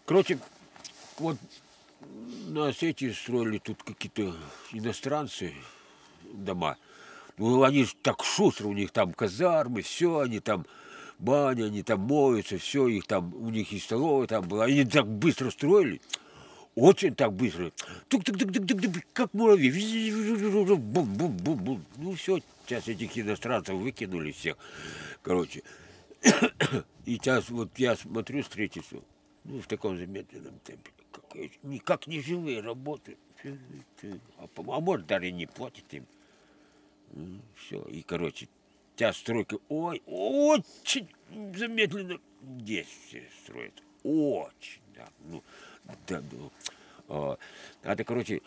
Короче, вот на Осетии строили тут какие-то иностранцы дома. Ну, они ж так шустро, у них там казармы, все, они там баня, они там моются, все, их там, у них и столовая там была. Они так быстро строили, очень так быстро. Тук-тук-тук-тук-тук, как муравьи. Бум-бум-бум-бум. Ну, все, сейчас этих иностранцев выкинули всех. Короче, и сейчас вот я смотрю строительство, ну, в таком замедленном темпе. Никак не живые работают. А может, даже и не платят им. Все, и, короче, тебя стройка, ой, очень замедленно здесь все строят. Очень, да. Ну, да, ну, это, короче,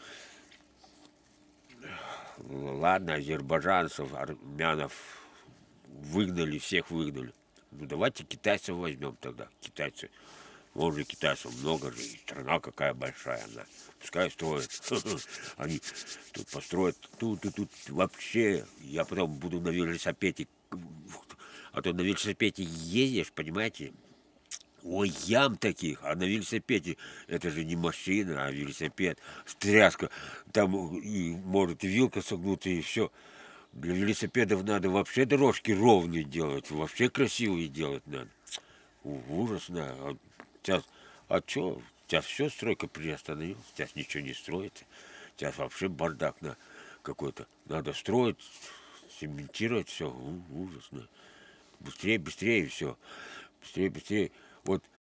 ладно, азербайджанцев, армянов выгнали, всех выгнали. Ну, давайте китайцев возьмем тогда, китайцы. Вон же китайцев много же, и страна какая большая она. Пускай строят. Они тут построят, тут вообще. Я потом буду на велосипеде. А то на велосипеде ездишь, понимаете? Ой, ям таких, а на велосипеде это же не машина, а велосипед, тряска, там и может и вилка согнута, и все. Для велосипедов надо вообще дорожки ровные делать, вообще красивые делать надо. Ужасно. Сейчас, а что? Сейчас все стройка приостановилась, сейчас ничего не строится. Сейчас вообще бардак на какой-то. Надо строить, цементировать все. Ужасно. Быстрее, быстрее все. Быстрее, быстрее. Вот